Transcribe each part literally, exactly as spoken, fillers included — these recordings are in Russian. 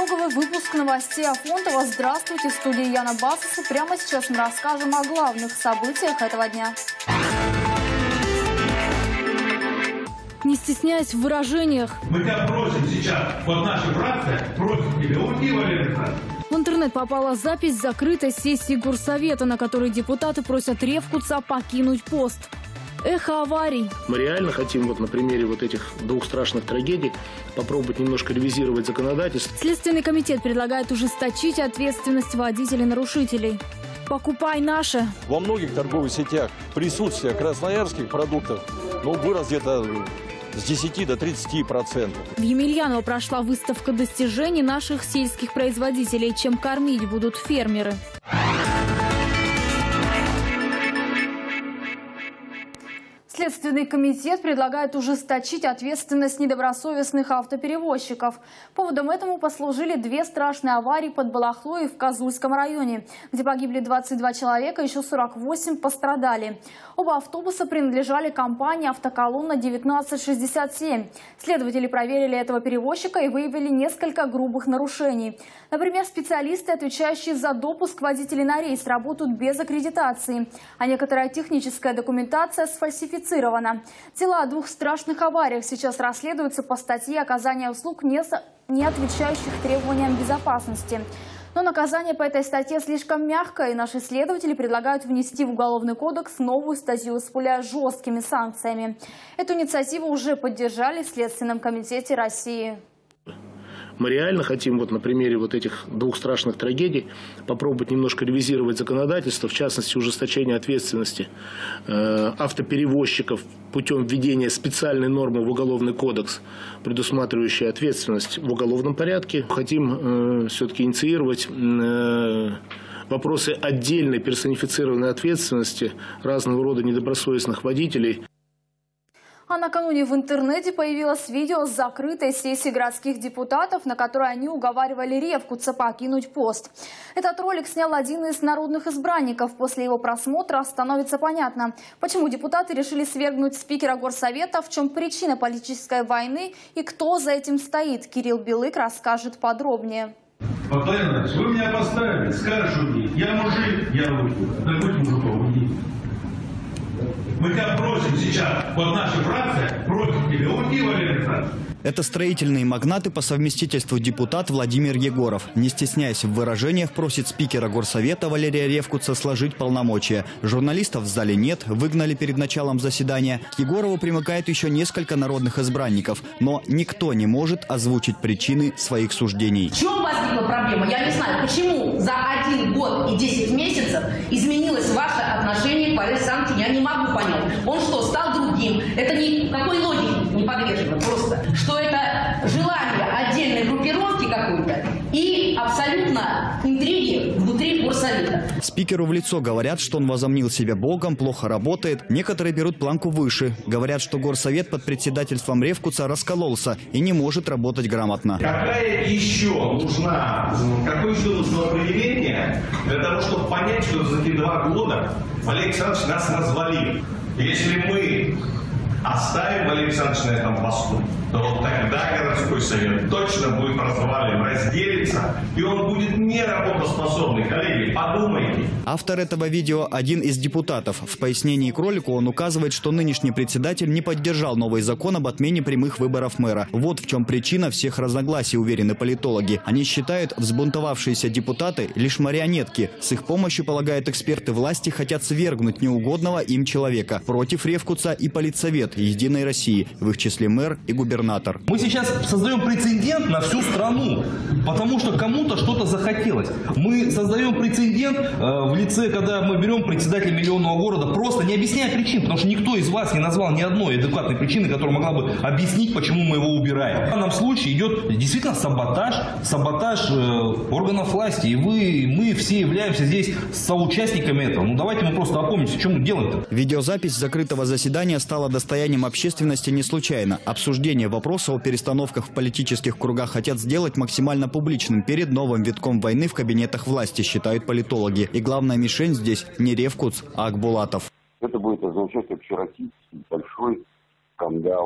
итоговый выпуск новостей Афонтово. Здравствуйте, в студии Яна Басос. И прямо сейчас мы расскажем о главных событиях этого дня. Не стесняясь в выражениях. Мы тебя просим сейчас, вот наша фракция просит тебя, уйди, Валерий Александрович. В интернет попала запись закрытой сессии Горсовета, на которой депутаты просят Ревкутса покинуть пост. Эхо аварий. Мы реально хотим вот на примере вот этих двух страшных трагедий попробовать немножко ревизировать законодательство. Следственный комитет предлагает ужесточить ответственность водителей-нарушителей. Покупай наше. Во многих торговых сетях присутствие красноярских продуктов ну, вырос где-то с десяти до тридцати процентов. В Емельяново прошла выставка достижений наших сельских производителей. Чем кормить будут фермеры. Следственный комитет предлагает ужесточить ответственность недобросовестных автоперевозчиков. Поводом этому послужили две страшные аварии под Балахлой в Козульском районе, где погибли двадцать два человека, еще сорок восемь пострадали. Оба автобуса принадлежали компании «Автоколонна девятнадцать шестьдесят семь». Следователи проверили этого перевозчика и выявили несколько грубых нарушений. Например, специалисты, отвечающие за допуск водителей на рейс, работают без аккредитации, а некоторая техническая документация сфальсифицирована. Дела о двух страшных авариях сейчас расследуются по статье «Оказание услуг, не, со... не отвечающих требованиям безопасности». Но наказание по этой статье слишком мягкое, и наши следователи предлагают внести в Уголовный кодекс новую статью с более жесткими санкциями. Эту инициативу уже поддержали в Следственном комитете России. Мы реально хотим вот на примере вот этих двух страшных трагедий попробовать немножко ревизировать законодательство, в частности ужесточение ответственности э, автоперевозчиков путем введения специальной нормы в Уголовный кодекс, предусматривающей ответственность в уголовном порядке. Хотим э, все-таки инициировать э, вопросы отдельной персонифицированной ответственности разного рода недобросовестных водителей. А накануне в интернете появилось видео с закрытой сессии городских депутатов, на которой они уговаривали Ревкутса покинуть пост. Этот ролик снял один из народных избранников. После его просмотра становится понятно, почему депутаты решили свергнуть спикера Горсовета, в чем причина политической войны и кто за этим стоит. Кирилл Белык расскажет подробнее. Владимир Иванович, вы меня поставили, скажешь уйди. Я мужик, я уйду. Да будь мужиком, уйди. Мы тебя просим сейчас, вот наша фракция просит тебя, уйди, Валерий Александрович. Это строительные магнаты по совместительству депутат Владимир Егоров. Не стесняясь в выражениях, просит спикера Горсовета Валерия Ревкутса сложить полномочия. Журналистов в зале нет, выгнали перед началом заседания. К Егорову примыкает еще несколько народных избранников. Но никто не может озвучить причины своих суждений. В чем возникла проблема? Я не знаю, почему за один год и десять месяцев изменилось ваше отношение к Валерию Александровичу, я не могу понять. Он что, стал другим? Это никакой логике не подвержено просто. Что это желание отдельной группировки какой-то и абсолютно интриги внутри Горсовета. Спикеру в лицо говорят, что он возомнил себя богом, плохо работает. Некоторые берут планку выше. Говорят, что Горсовет под председательством Ревкутса раскололся и не может работать грамотно. Какая еще нужна, какое еще нужно определение для того, чтобы понять, что за эти два года Валерий Александрович нас развалил? Если мы оставим Валерия Александровича на этом посту, то вот тогда городской совет точно будет развален, разделится, и он будет неработоспособный. Коллеги, подумайте. Автор этого видео – один из депутатов. В пояснении к ролику он указывает, что нынешний председатель не поддержал новый закон об отмене прямых выборов мэра. Вот в чем причина всех разногласий, уверены политологи. Они считают, взбунтовавшиеся депутаты – лишь марионетки. С их помощью, полагают эксперты, власти хотят свергнуть неугодного им человека. Против Ревкутса и Политсовет Единой России, в их числе мэр и губернатор. Мы сейчас создаем прецедент на всю страну, потому что кому-то что-то захотелось. Мы создаем прецедент э, в лице, когда мы берем председателя миллионного города, просто не объясняя причин, потому что никто из вас не назвал ни одной адекватной причины, которая могла бы объяснить, почему мы его убираем. В данном случае идет действительно саботаж, саботаж э, органов власти, и вы, мы все являемся здесь соучастниками этого. Ну давайте мы просто опомнимся, в чем дело-то. Видеозапись закрытого заседания стала достоянием общественности не случайно. Обсуждение вопроса о перестановках в политических кругах хотят сделать максимально публичным перед новым витком войны в кабинетах власти, считают политологи. И главная мишень здесь не Ревкутс, а Акбулатов. Это будет означать общероссийский большой скандал,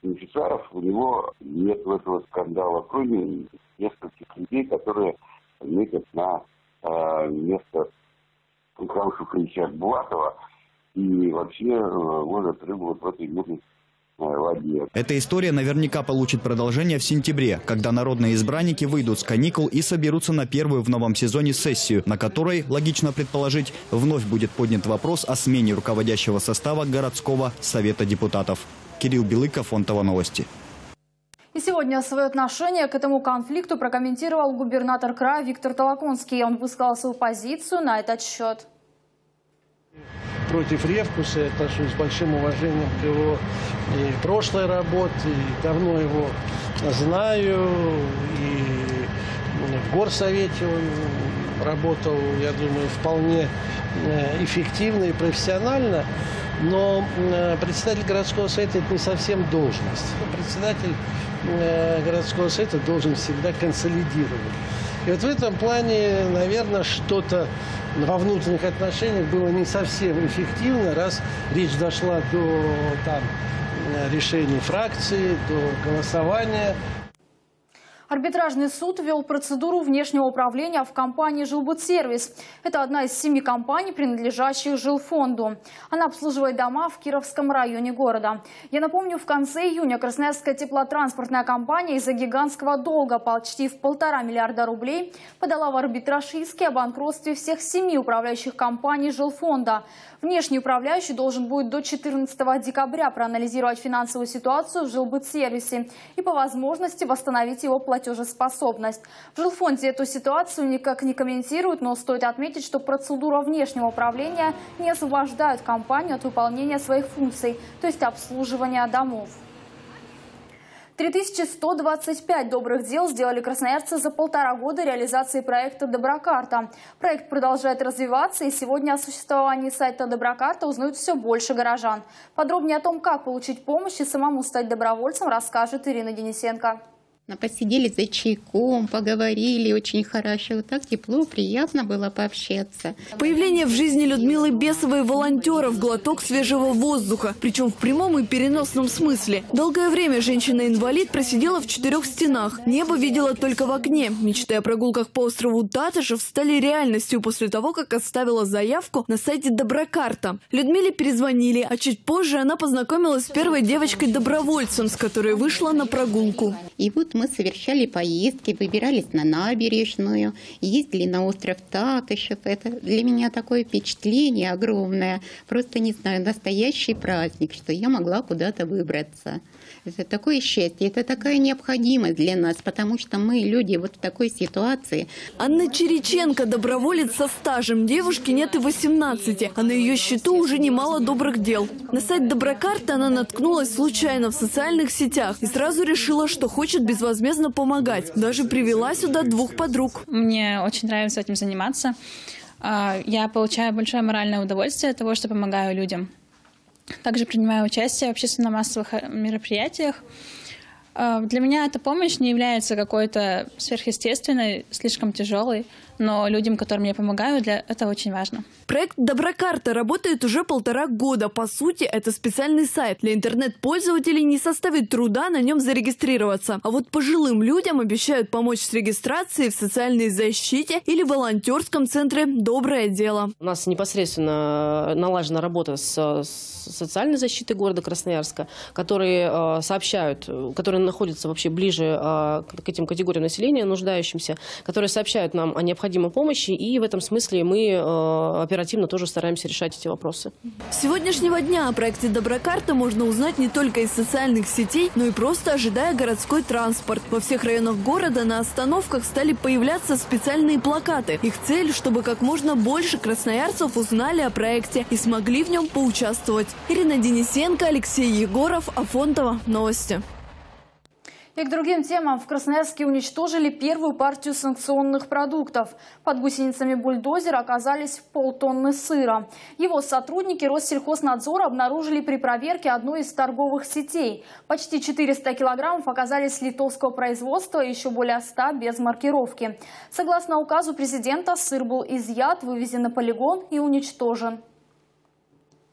бенефициаров, у него нет этого скандала, кроме нескольких людей, которые метят на э, место Михаила Шуфрича Булатова и вообще э, ловят рыбу вот в этой мутной э, воде. Эта история наверняка получит продолжение в сентябре, когда народные избранники выйдут с каникул и соберутся на первую в новом сезоне сессию, на которой, логично предположить, вновь будет поднят вопрос о смене руководящего состава городского совета депутатов. Кирилл Белыков, Фонтова новости. И сегодня свое отношение к этому конфликту прокомментировал губернатор края Виктор Толоконский. Он высказал свою позицию на этот счет. Против Ревкуса я отношусь с большим уважением к его и прошлой работе, и давно его знаю, и в горсовете он работал, я думаю, вполне эффективно и профессионально. Но председатель городского совета – это не совсем должность. Председатель городского совета должен всегда консолидировать. И вот в этом плане, наверное, что-то во внутренних отношениях было не совсем эффективно, раз речь дошла до там, решений фракции, до голосования. Арбитражный суд ввел процедуру внешнего управления в компании «Жилбудсервис». Это одна из семи компаний, принадлежащих жилфонду. Она обслуживает дома в Кировском районе города. Я напомню, в конце июня Красноярская теплотранспортная компания из-за гигантского долга почти в полтора миллиарда рублей подала в арбитраж иски о банкротстве всех семи управляющих компаний жилфонда. Внешний управляющий должен будет до четырнадцатого декабря проанализировать финансовую ситуацию в жилбудсервисе и по возможности восстановить его платежеспособность. В жилфонде эту ситуацию никак не комментируют, но стоит отметить, что процедура внешнего управления не освобождает компанию от выполнения своих функций, то есть обслуживания домов. три тысячи сто двадцать пять добрых дел сделали красноярцы за полтора года реализации проекта «Доброкарта». Проект продолжает развиваться, и сегодня о существовании сайта «Доброкарта» узнают все больше горожан. Подробнее о том, как получить помощь и самому стать добровольцем, расскажет Ирина Денисенко. Посидели за чайком, поговорили очень хорошо. Вот так тепло, приятно было пообщаться. Появление в жизни Людмилы Бесовой волонтеров, глоток свежего воздуха. Причем в прямом и переносном смысле. Долгое время женщина-инвалид просидела в четырех стенах. Небо видела только в окне. Мечты о прогулках по острову Татышев стали реальностью после того, как оставила заявку на сайте «Доброкарта». Людмиле перезвонили, а чуть позже она познакомилась с первой девочкой-добровольцем, с которой вышла на прогулку. И вот мы совершали поездки, выбирались на набережную, ездили на остров Татышев. Это для меня такое впечатление огромное. Просто, не знаю, настоящий праздник, что я могла куда-то выбраться. Это такое счастье, это такая необходимость для нас, потому что мы, люди, вот в такой ситуации. Анна Чириченко, доброволец со стажем. Девушке нет и восемнадцати, а на ее счету уже немало добрых дел. На сайт «Доброкарта» она наткнулась случайно в социальных сетях и сразу решила, что хочет безвозмездно помогать. Даже привела сюда двух подруг. Мне очень нравится этим заниматься. Я получаю большое моральное удовольствие от того, что помогаю людям. Также принимаю участие в общественно-массовых мероприятиях. Для меня эта помощь не является какой-то сверхъестественной, слишком тяжелой, но людям, которым я помогаю, для это очень важно. Проект «Доброкарта» работает уже полтора года. По сути, это специальный сайт. Для интернет-пользователей не составит труда на нем зарегистрироваться. А вот пожилым людям обещают помочь с регистрацией в социальной защите или волонтерском центре «Доброе дело». У нас непосредственно налажена работа с социальной защитой города Красноярска, которые э, сообщают, которые находятся вообще ближе э, к этим категориям населения, нуждающимся, которые сообщают нам о необходимой помощи, и в этом смысле мы э, оперативно тоже стараемся решать эти вопросы. С сегодняшнего дня о проекте «Доброкарта» можно узнать не только из социальных сетей, но и просто ожидая городской транспорт. Во всех районах города на остановках стали появляться специальные плакаты. Их цель, чтобы как можно больше красноярцев узнали о проекте и смогли в нем поучаствовать. Ирина Денисенко, Алексей Егоров, Афонтова. Новости. И к другим темам. В Красноярске уничтожили первую партию санкционных продуктов. Под гусеницами бульдозера оказались полтонны сыра. Его сотрудники Россельхознадзора обнаружили при проверке одной из торговых сетей. Почти четыреста килограммов оказались литовского производства и еще более ста без маркировки. Согласно указу президента, сыр был изъят, вывезен на полигон и уничтожен.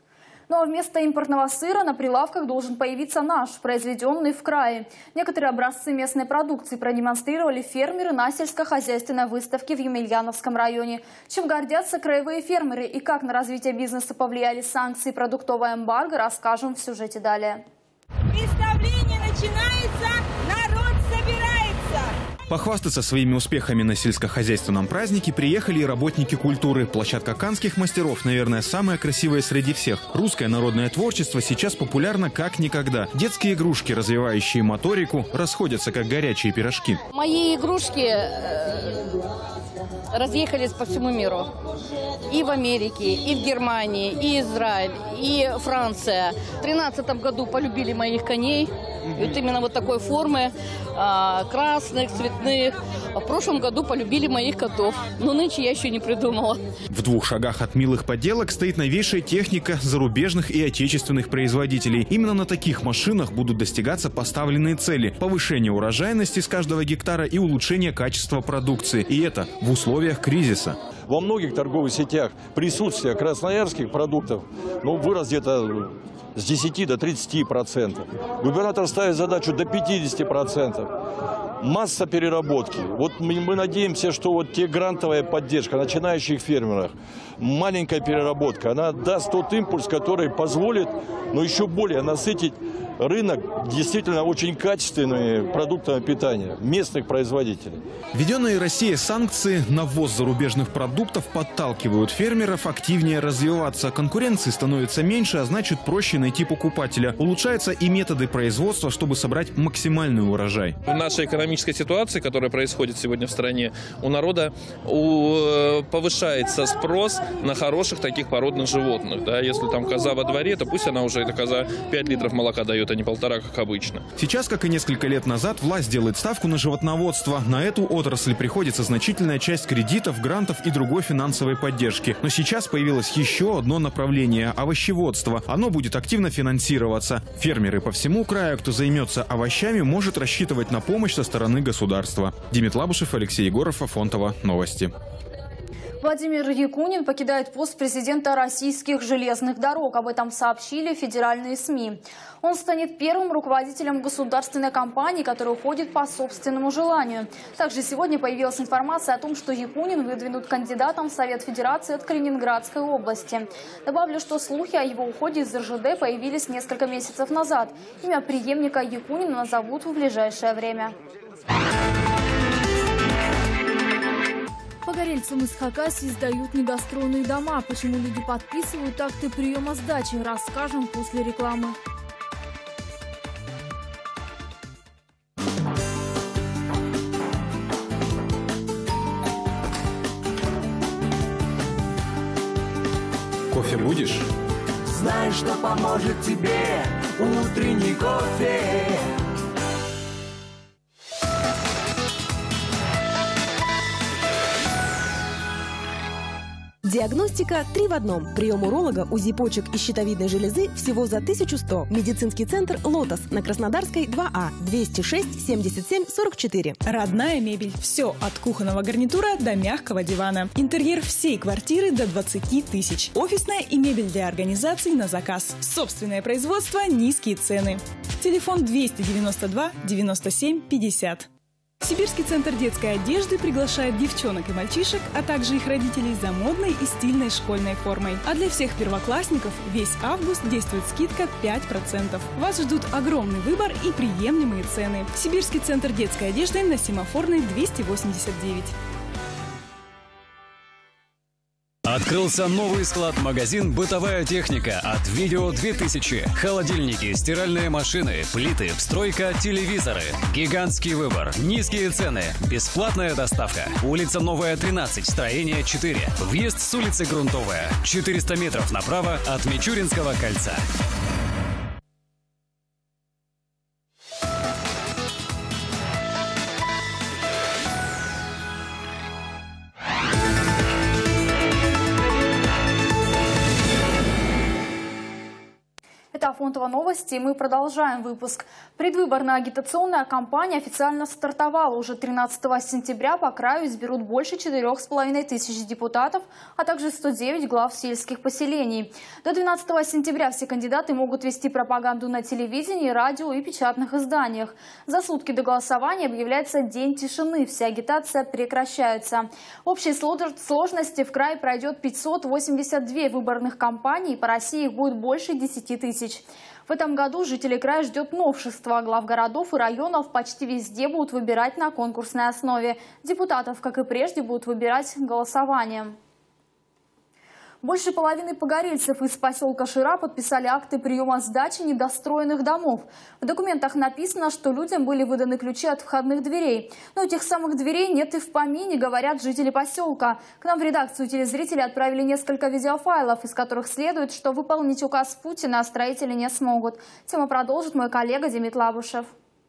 Ну а вместо импортного сыра на прилавках должен появиться наш, произведенный в крае. Некоторые образцы местной продукции продемонстрировали фермеры на сельскохозяйственной выставке в Емельяновском районе. Чем гордятся краевые фермеры и как на развитие бизнеса повлияли санкции и продуктовое эмбарго, расскажем в сюжете далее. Представление начинается, народ собирается. Похвастаться своими успехами на сельскохозяйственном празднике приехали и работники культуры. Площадка канских мастеров, наверное, самая красивая среди всех. Русское народное творчество сейчас популярно как никогда. Детские игрушки, развивающие моторику, расходятся как горячие пирожки. Мои игрушки разъехались по всему миру. И в Америке, и в Германии, и Израиль, и Франция. В две тысячи тринадцатом году полюбили моих коней. Вот именно вот такой формы, красных, цветных. В прошлом году полюбили моих котов. Но нынче я еще не придумала. В двух шагах от милых поделок стоит новейшая техника зарубежных и отечественных производителей. Именно на таких машинах будут достигаться поставленные цели: повышение урожайности с каждого гектара и улучшение качества продукции. И это в условиях кризиса. Во многих торговых сетях присутствие красноярских продуктов ну, вырос где-то с десяти до тридцати процентов. Губернатор ставит задачу до пятидесяти процентов. Масса переработки. Вот мы, мы надеемся, что вот те грантовая поддержка начинающих фермеров, маленькая переработка, она даст тот импульс, который позволит, но еще более насытить рынок действительно очень качественными продуктами питания местных производителей. Введенные Россией санкции на ввоз зарубежных продуктов подталкивают фермеров активнее развиваться. Конкуренции становится меньше, а значит проще найти покупателя. Улучшаются и методы производства, чтобы собрать максимальный урожай. В нашей экономической ситуации, которая происходит сегодня в стране, у народа у, повышается спрос на хороших таких породных животных. Да? Если там коза во дворе, то пусть она уже, эта коза, пять литров молока дает, а не полтора, как обычно. Сейчас, как и несколько лет назад, власть делает ставку на животноводство. На эту отрасль приходится значительная часть кредитов, грантов и другой финансовой поддержки. Но сейчас появилось еще одно направление – овощеводство. Оно будет активно финансироваться. Фермеры по всему краю, кто займется овощами, может рассчитывать на помощь со стороны государства. Димит Лабушев, Алексей Егоров, Афонтово. Новости. Владимир Якунин покидает пост президента российских железных дорог. Об этом сообщили федеральные СМИ. Он станет первым руководителем государственной компании, который уходит по собственному желанию. Также сегодня появилась информация о том, что Якунин выдвинут кандидатом в Совет Федерации от Калининградской области. Добавлю, что слухи о его уходе из эр жэ дэ появились несколько месяцев назад. Имя преемника Якунина назовут в ближайшее время. Погорельцам из Хакасии сдают недостроенные дома. Почему люди подписывают акты приема сдачи, расскажем после рекламы. Кофе будешь? Знай, что поможет тебе утренний кофе. Диагностика три в одном. Прием уролога, УЗИ почек и щитовидной железы всего за тысячу сто. Медицинский центр «Лотос» на Краснодарской два А, двести шесть семьдесят семь сорок четыре. Родная мебель. Все от кухонного гарнитура до мягкого дивана. Интерьер всей квартиры до двадцати тысяч. Офисная и мебель для организаций на заказ. Собственное производство, низкие цены. Телефон двести девяносто два девяносто семь пятьдесят. Сибирский центр детской одежды приглашает девчонок и мальчишек, а также их родителей за модной и стильной школьной формой. А для всех первоклассников весь август действует скидка пять процентов. Вас ждут огромный выбор и приемлемые цены. Сибирский центр детской одежды на Семафорной двести восемьдесят девять. Открылся новый склад-магазин «Бытовая техника» от Видео две тысячи. Холодильники, стиральные машины, плиты, встройка, телевизоры. Гигантский выбор, низкие цены, бесплатная доставка. Улица Новая, тринадцать, строение четыре. Въезд с улицы Грунтовая. четыреста метров направо от Мичуринского кольца. Это Афонтова новости, и мы продолжаем выпуск. Предвыборная агитационная кампания официально стартовала. Уже тринадцатого сентября по краю изберут больше четырёх с половиной тысяч депутатов, а также сто девять глав сельских поселений. До двенадцатого сентября все кандидаты могут вести пропаганду на телевидении, радио и печатных изданиях. За сутки до голосования объявляется день тишины. Вся агитация прекращается. В общей сложности в крае пройдет пятьсот восемьдесят две выборных кампании. По России их будет больше десяти тысяч. В этом году жителей края ждет новшество. Глав городов и районов почти везде будут выбирать на конкурсной основе. Депутатов, как и прежде, будут выбирать голосованием. Больше половины погорельцев из поселка Шира подписали акты приема сдачи недостроенных домов. В документах написано, что людям были выданы ключи от входных дверей. Но этих самых дверей нет и в помине, говорят жители поселка. К нам в редакцию телезрители отправили несколько видеофайлов, из которых следует, что выполнить указ Путина строители не смогут. Тему продолжит мой коллега Демид Лабушев.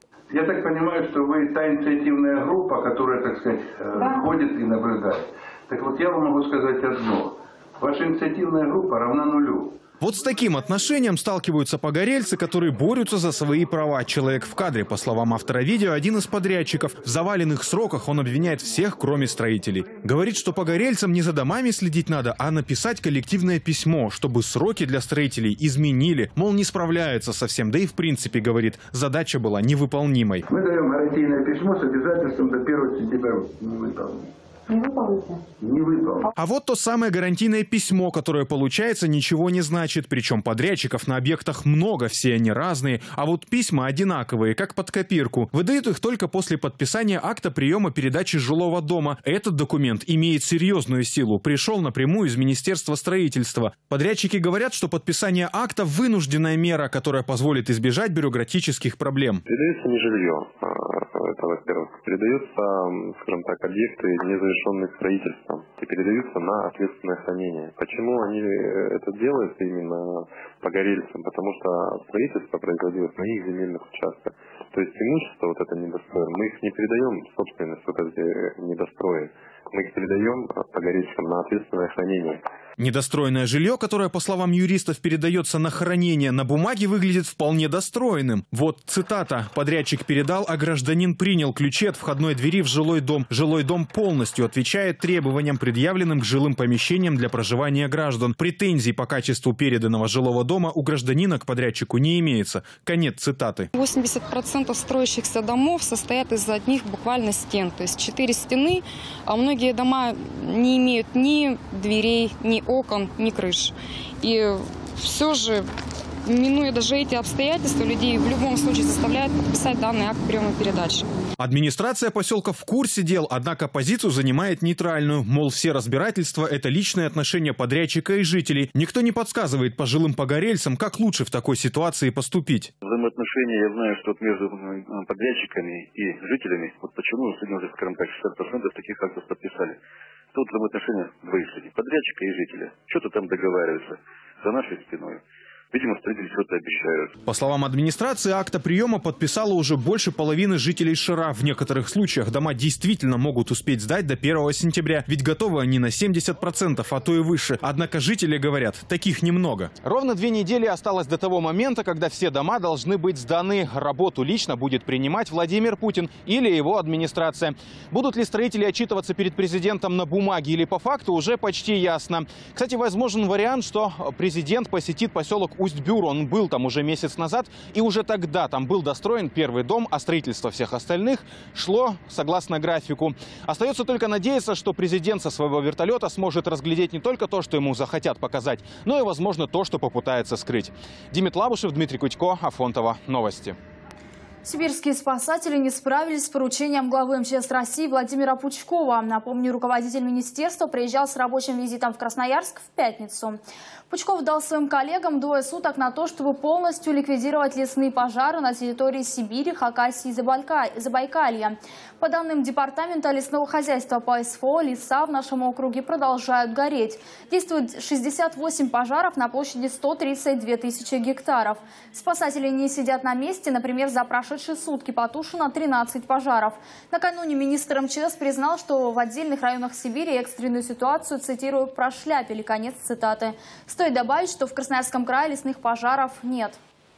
Я так понимаю, что вы та инициативная группа, которая, так сказать, да. ходит и наблюдает. Так вот, я вам могу сказать одно. Ваша инициативная группа равна нулю. Вот с таким отношением сталкиваются погорельцы, которые борются за свои права. Человек в кадре, по словам автора видео, один из подрядчиков. В заваленных сроках он обвиняет всех, кроме строителей. Говорит, что погорельцам не за домами следить надо, а написать коллективное письмо, чтобы сроки для строителей изменили. Мол, не справляются совсем. Да и в принципе, говорит, задача была невыполнимой. Мы даем гарантийное письмо с обязательством до первого сентября не выполнить. Не выполните. Не выполните. А вот то самое гарантийное письмо, которое, получается, ничего не значит. Причем подрядчиков на объектах много, все они разные. А вот письма одинаковые, как под копирку. Выдают их только после подписания акта приема передачи жилого дома. Этот документ имеет серьезную силу. Пришел напрямую из Министерства строительства. Подрядчики говорят, что подписание акта – вынужденная мера, которая позволит избежать бюрократических проблем. Передается не жилье, это во-первых. Передаются, скажем так, объекты незавершенные строительством и передаются на ответственное хранение. Почему они это делают именно погорельцам? Потому что строительство производилось на их земельных участках. То есть имущество вот это недостроено. Мы их не передаем в собственность, вот эти недострои. Мы их передаем погорельцам на ответственное хранение. Недостроенное жилье, которое, по словам юристов, передается на хранение, на бумаге выглядит вполне достроенным. Вот цитата. Подрядчик передал, а гражданин принял ключи от входной двери в жилой дом. Жилой дом полностью отвечает требованиям, предъявленным к жилым помещениям для проживания граждан. Претензий по качеству переданного жилого дома у гражданина к подрядчику не имеется. Конец цитаты. восемьдесят процентов строящихся домов состоят из одних буквально стен. То есть четыре стены, а многие дома не имеют ни дверей, ни окон, ни крыш. И все же, минуя даже эти обстоятельства, людей в любом случае заставляют подписать данный акт приема передачи. Администрация поселка в курсе дел, однако позицию занимает нейтральную. Мол, все разбирательства – это личные отношения подрядчика и жителей. Никто не подсказывает пожилым погорельцам, как лучше в такой ситуации поступить. Взаимоотношения, я знаю, что между подрядчиками и жителями, вот почему сегодня уже, скажем так, шестьдесят процентов таких актов подписали. Тут взаимоотношения двоих людей, подрядчика и жителя. Что-то там договариваются за нашей спиной. Видимо, строители что-то обещают. По словам администрации, акта приема подписало уже больше половины жителей Шира. В некоторых случаях дома действительно могут успеть сдать до первого сентября. Ведь готовы они на семьдесят процентов, а то и выше. Однако жители говорят, таких немного. Ровно две недели осталось до того момента, когда все дома должны быть сданы. Работу лично будет принимать Владимир Путин или его администрация. Будут ли строители отчитываться перед президентом на бумаге или по факту, уже почти ясно. Кстати, возможен вариант, что президент посетит поселок Усть-Бюр. Он был там уже месяц назад, и уже тогда там был достроен первый дом, а строительство всех остальных шло согласно графику. Остается только надеяться, что президент со своего вертолета сможет разглядеть не только то, что ему захотят показать, но и, возможно, то, что попытается скрыть. Демид Лабушев, Дмитрий Кутько, Афонтова. Новости. Сибирские спасатели не справились с поручением главы эм че эс России Владимира Пучкова. Напомню, руководитель министерства приезжал с рабочим визитом в Красноярск в пятницу. Пучков дал своим коллегам двое суток на то, чтобы полностью ликвидировать лесные пожары на территории Сибири, Хакасии и Забайкалья. По данным Департамента лесного хозяйства по эс эф о, леса в нашем округе продолжают гореть. Действует шестьдесят восемь пожаров на площади сто тридцать две тысячи гектаров. Спасатели не сидят на месте. Например, за прошедшие сутки потушено тринадцать пожаров. Накануне министр эм че эс признал, что в отдельных районах Сибири экстренную ситуацию, цитирую, прошляпили. Конец цитаты. Стоит добавить, что в Красноярском крае лесных пожаров нет.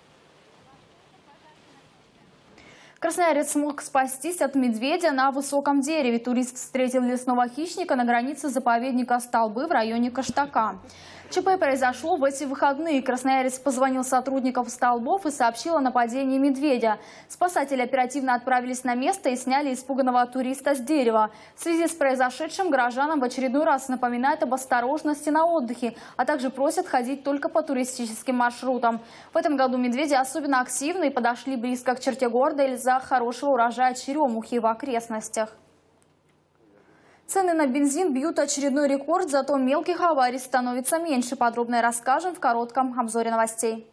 Красноярец смог спастись от медведя на высоком дереве. Турист встретил лесного хищника на границе заповедника Столбы в районе Каштака. ЧП произошло в эти выходные. Красноярец позвонил сотрудникам Столбов и сообщил о нападении медведя. Спасатели оперативно отправились на место и сняли испуганного туриста с дерева. В связи с произошедшим горожанам в очередной раз напоминают об осторожности на отдыхе, а также просят ходить только по туристическим маршрутам. В этом году медведи особенно активны и подошли близко к черте города из-за хорошего урожая черемухи в окрестностях. Цены на бензин бьют очередной рекорд, зато мелких аварий становится меньше. Подробно расскажем в коротком обзоре новостей.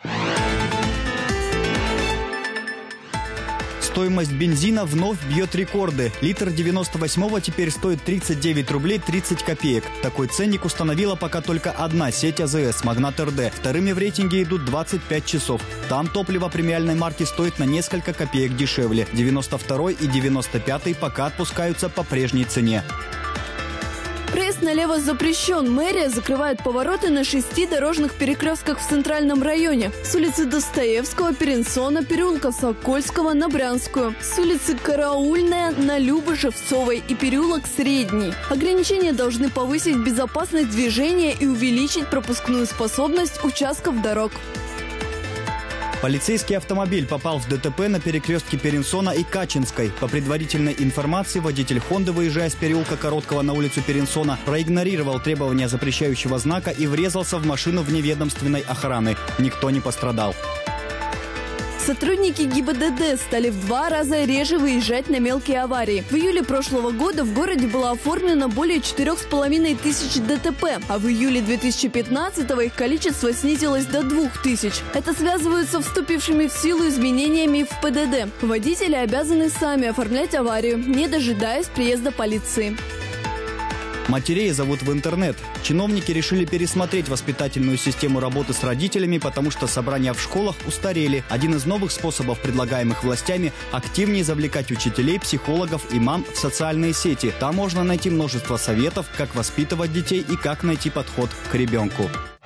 Стоимость бензина вновь бьет рекорды. Литр девяносто восьмого теперь стоит тридцать девять рублей тридцать копеек. Такой ценник установила пока только одна сеть АЗС «Магнат РД». Вторыми в рейтинге идут двадцать пять часов. Там топливо премиальной марки стоит на несколько копеек дешевле. девяносто второй и девяносто пятый пока отпускаются по прежней цене. Проезд налево запрещен. Мэрия закрывает повороты на шести дорожных перекрестках в центральном районе. С улицы Достоевского, Перенсона, переулка Сокольского на Брянскую. С улицы Караульная на Любо-Шевцовой и переулок Средний. Ограничения должны повысить безопасность движения и увеличить пропускную способность участков дорог. Полицейский автомобиль попал в ДТП на перекрестке Перенсона и Качинской. По предварительной информации, водитель «Хонды», выезжая с переулка Короткого на улицу Перенсона, проигнорировал требования запрещающего знака и врезался в машину вневедомственной охраны. Никто не пострадал. Сотрудники ГИБДД стали в два раза реже выезжать на мелкие аварии. В июле прошлого года в городе было оформлено более четырёх с половиной тысяч ДТП, а в июле две тысячи пятнадцатого их количество снизилось до двух тысяч. Это связывают со вступившими в силу изменениями в ПДД. Водители обязаны сами оформлять аварию, не дожидаясь приезда полиции. Матерей зовут в интернет. Чиновники решили пересмотреть воспитательную систему работы с родителями, потому что собрания в школах устарели. Один из новых способов, предлагаемых властями, активнее завлекать учителей, психологов и мам в социальные сети. Там можно найти множество советов, как воспитывать детей и как найти подход к ребенку.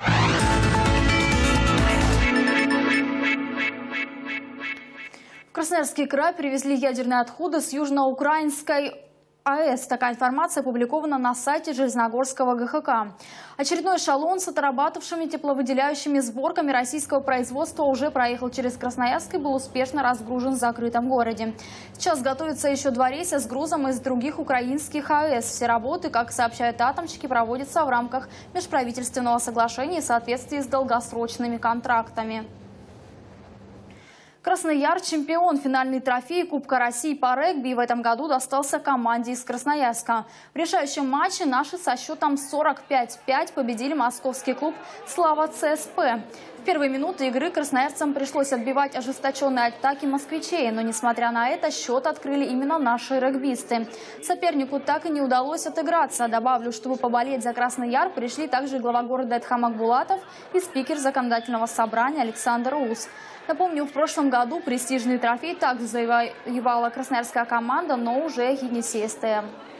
В Красноярский край привезли ядерные отходы с южноукраинской АЭС. Такая информация опубликована на сайте Железногорского ГХК. Очередной эшелон с отрабатывавшими тепловыделяющими сборками российского производства уже проехал через Красноярск и был успешно разгружен в закрытом городе. Сейчас готовятся еще два рейса с грузом из других украинских АЭС. Все работы, как сообщают атомщики, проводятся в рамках межправительственного соглашения в соответствии с долгосрочными контрактами. Красный Яр – чемпион. Финальный трофей Кубка России по регби в этом году достался команде из Красноярска. В решающем матче наши со счетом сорок пять пять победили московский клуб «Слава ЦСП». В первые минуты игры красноярцам пришлось отбивать ожесточенные атаки москвичей, но несмотря на это счет открыли именно наши регбисты. Сопернику так и не удалось отыграться. Добавлю, чтобы поболеть за Красный Яр пришли также глава города Эдхам Акбулатов и спикер законодательного собрания Александр Ус. Напомню, в прошлом году престижный трофей также завоевала красноярская команда, но уже Енисей-СТМ.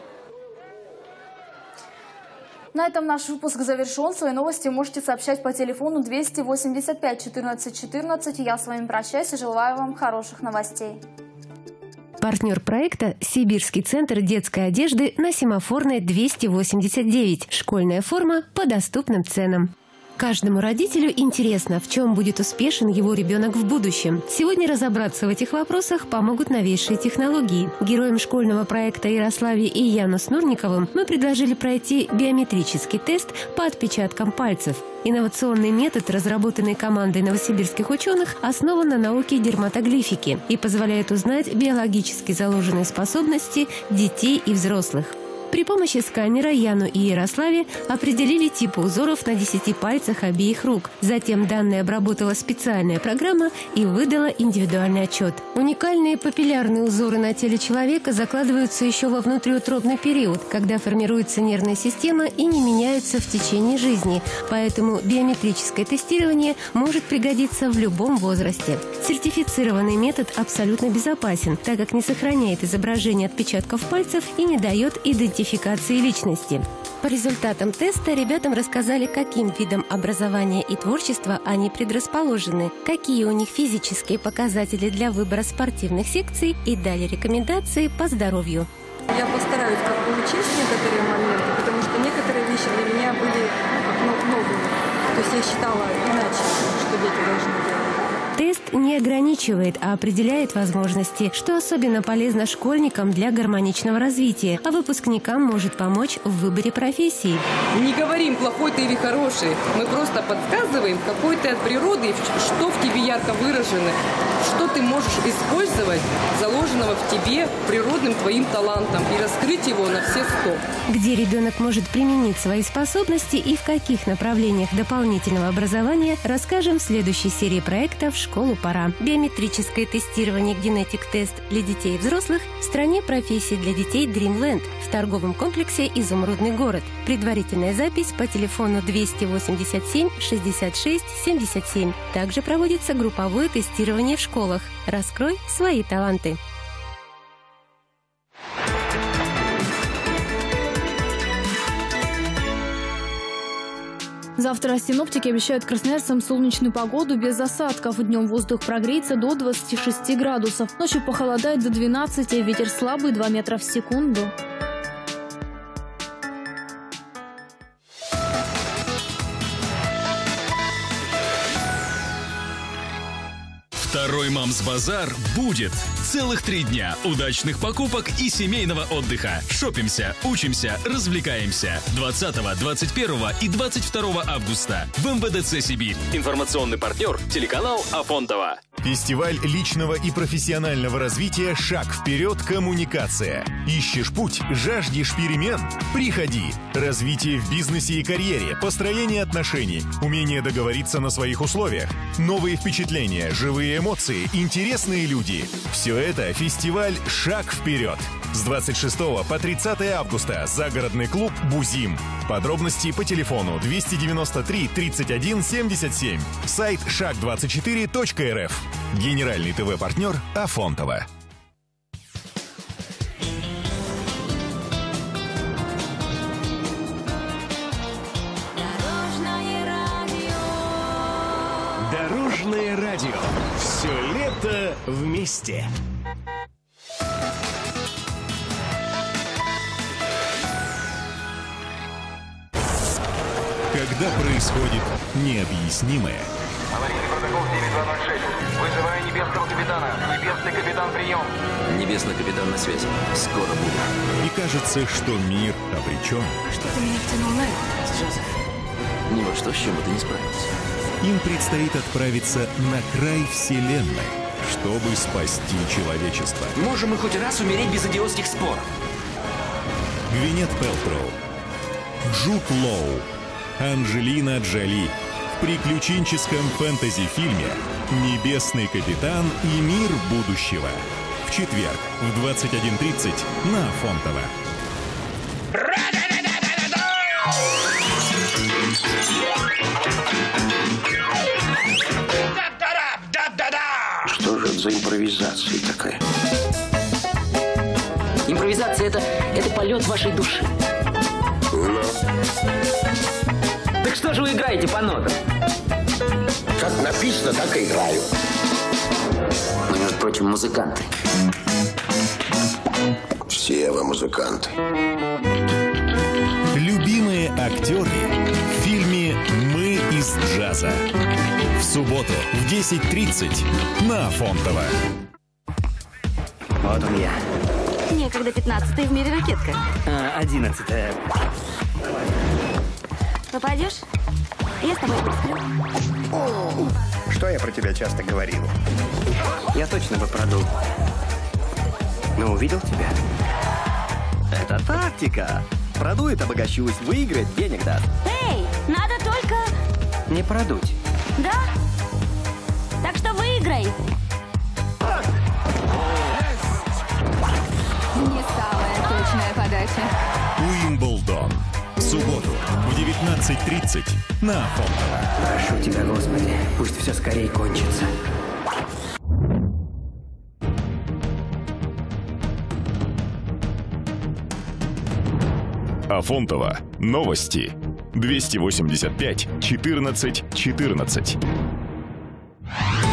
На этом наш выпуск завершен. Свои новости можете сообщать по телефону двести восемьдесят пять четырнадцать четырнадцать. Я с вами прощаюсь и желаю вам хороших новостей. Партнер проекта – Сибирский центр детской одежды на Семафорной двести восемьдесят девять. Школьная форма по доступным ценам. Каждому родителю интересно, в чем будет успешен его ребенок в будущем. Сегодня разобраться в этих вопросах помогут новейшие технологии. Героям школьного проекта Ярославе и Яну Снурниковым мы предложили пройти биометрический тест по отпечаткам пальцев. Инновационный метод, разработанный командой новосибирских ученых, основан на науке дерматоглифики и позволяет узнать биологически заложенные способности детей и взрослых. При помощи сканера Яну и Ярославе определили типы узоров на десяти пальцах обеих рук. Затем данные обработала специальная программа и выдала индивидуальный отчет. Уникальные папиллярные узоры на теле человека закладываются еще во внутриутробный период, когда формируется нервная система и не меняются в течение жизни. Поэтому биометрическое тестирование может пригодиться в любом возрасте. Сертифицированный метод абсолютно безопасен, так как не сохраняет изображение отпечатков пальцев и не дает идентификации личности. По результатам теста ребятам рассказали, каким видам образования и творчества они предрасположены, какие у них физические показатели для выбора спортивных секций и дали рекомендации по здоровью. Я постараюсь как-то учесть некоторые моменты, потому что некоторые вещи для меня были ну, новыми. То есть я считала иначе, что дети должны делать. Тест не ограничивает, а определяет возможности, что особенно полезно школьникам для гармоничного развития, а выпускникам может помочь в выборе профессии. Не говорим, плохой ты или хороший. Мы просто подсказываем, какой ты от природы, что в тебе ярко выражено, что ты можешь использовать, заложенного в тебе природным твоим талантом, и раскрыть его на все сто. Где ребенок может применить свои способности и в каких направлениях дополнительного образования, расскажем в следующей серии проекта «В школу пора». Биометрическое тестирование «Генетик-тест» для детей и взрослых в стране профессий для детей Dreamland в торговом комплексе «Изумрудный город». Предварительная запись по телефону двести восемьдесят семь шестьдесят шесть семьдесят семь. Также проводится групповое тестирование в школах. Раскрой свои таланты. Завтра синоптики обещают красноярцам солнечную погоду без осадков. Днем воздух прогреется до двадцати шести градусов. Ночью похолодает до двенадцати, ветер слабый два метра в секунду. Второй Мамс-базар будет. Целых три дня удачных покупок и семейного отдыха. Шопимся, учимся, развлекаемся. двадцатого, двадцать первого и двадцать второго августа в эм вэ дэ цэ Сибирь. Информационный партнер – телеканал Афонтово. Фестиваль личного и профессионального развития «Шаг вперед. Коммуникация». Ищешь путь, жаждешь перемен? Приходи. Развитие в бизнесе и карьере, построение отношений, умение договориться на своих условиях, новые впечатления, живые эмоции, интересные люди. Все это фестиваль «Шаг вперед». С двадцать шестого по тридцатое августа. Загородный клуб «Бузим». Подробности по телефону двести девяносто три тридцать один семьдесят семь. Сайт шаг двадцать четыре точка эр эф. Генеральный ТВ-партнер Афонтово. Дорожное радио. Все лето вместе. Когда происходит необъяснимое. Аварийный протокол девять два ноль шесть. Вызываю небесного капитана. Небесный капитан, прием. Небесный капитан на связи. Скоро буду. И кажется, что мир обречен. Что-то меня втянул на это, Джозеф. Ни во что, с чем бы ты не справился. Им предстоит отправиться на край вселенной, чтобы спасти человечество. Можем мы хоть раз умереть без идиотских споров. Гвинет Пэлтроу, Джуд Лоу, Анджелина Джоли в приключенческом фэнтези-фильме «Небесный капитан и мир будущего». В четверг в двадцать один тридцать на Афонтово. Что же это за импровизация такая? Импровизация это, это полет вашей души. Ну? Так что же вы играете по нотам? Как написано, так и играю. Мы, между прочим, музыканты. Все вы музыканты. Любимые актеры в фильме «Мы из джаза». В субботу в десять тридцать на Афонтово. Вот он я. Некогда пятнадцатая в мире ракетка. А, одиннадцатая. Попадешь? Я с тобой посплю. Что я про тебя часто говорил? Я точно бы продул. Но увидел тебя. Это тактика. Продует, обогащусь, выиграет, денег даст. Эй, надо только... Не продуть. Да? Так что выиграй. Не самая точная подача. Уимблдон. В субботу в девятнадцать тридцать на Афонтово. Прошу тебя, Господи, пусть все скорее кончится. Афонтово. Новости. двести восемьдесят пять четырнадцать четырнадцать.